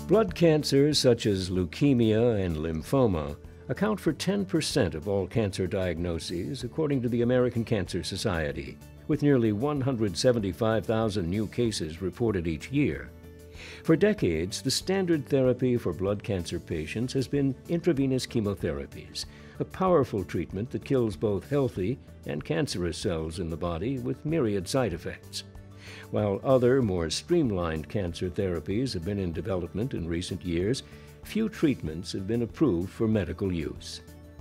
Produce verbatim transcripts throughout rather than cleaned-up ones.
Blood cancers such as leukemia and lymphoma account for ten percent of all cancer diagnoses, according to the American Cancer Society, with nearly one hundred seventy-five thousand new cases reported each year. For decades, the standard therapy for blood cancer patients has been intravenous chemotherapies, a powerful treatment that kills both healthy and cancerous cells in the body with myriad side effects. While other, more streamlined cancer therapies have been in development in recent years, few treatments have been approved for medical use.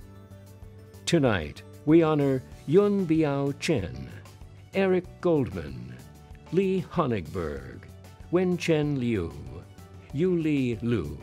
Tonight, we honor Yun Biao Chen, Eric Goldman, Lee Honigberg, Wenchen Liu, Yuli Liu,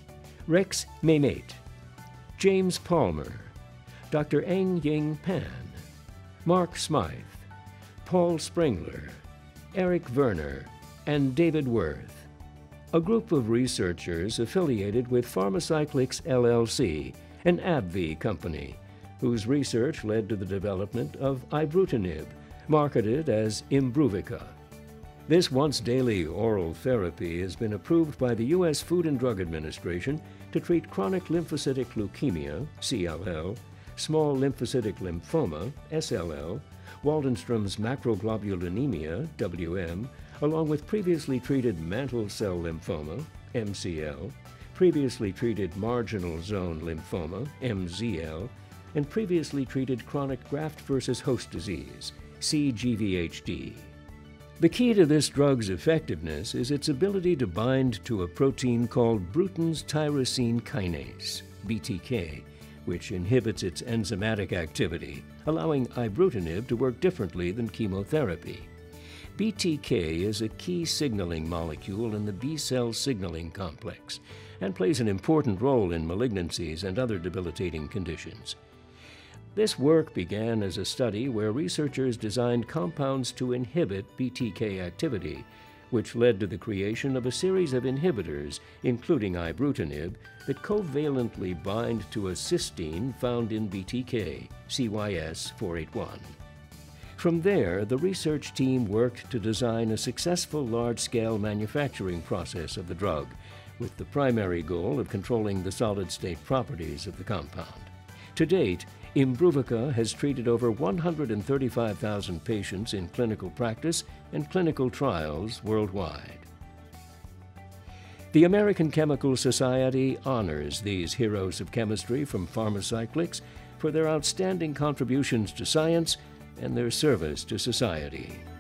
Rex Mehmet, James Palmer, Doctor Eng Ying Pan, Mark Smythe, Paul Springler, Eric Werner, and David Worth, a group of researchers affiliated with Pharmacyclics L L C, an Abbvie company, whose research led to the development of ibrutinib, marketed as Imbruvica. This once-daily oral therapy has been approved by the U S Food and Drug Administration to treat chronic lymphocytic leukemia, C L L, small lymphocytic lymphoma, S L L, Waldenstrom's macroglobulinemia, W M, along with previously treated mantle cell lymphoma, M C L, previously treated marginal zone lymphoma, M Z L, and previously treated chronic graft versus host disease, C G V H D. The key to this drug's effectiveness is its ability to bind to a protein called Bruton's tyrosine kinase, B T K, which inhibits its enzymatic activity, allowing ibrutinib to work differently than chemotherapy. B T K is a key signaling molecule in the B-cell signaling complex and plays an important role in malignancies and other debilitating conditions. This work began as a study where researchers designed compounds to inhibit B T K activity, which led to the creation of a series of inhibitors, including ibrutinib, that covalently bind to a cysteine found in B T K, C Y S four eighty-one. From there, the research team worked to design a successful large-scale manufacturing process of the drug, with the primary goal of controlling the solid-state properties of the compound. To date, Imbruvica has treated over one hundred thirty-five thousand patients in clinical practice and clinical trials worldwide. The American Chemical Society honors these heroes of chemistry from Pharmacyclics for their outstanding contributions to science and their service to society.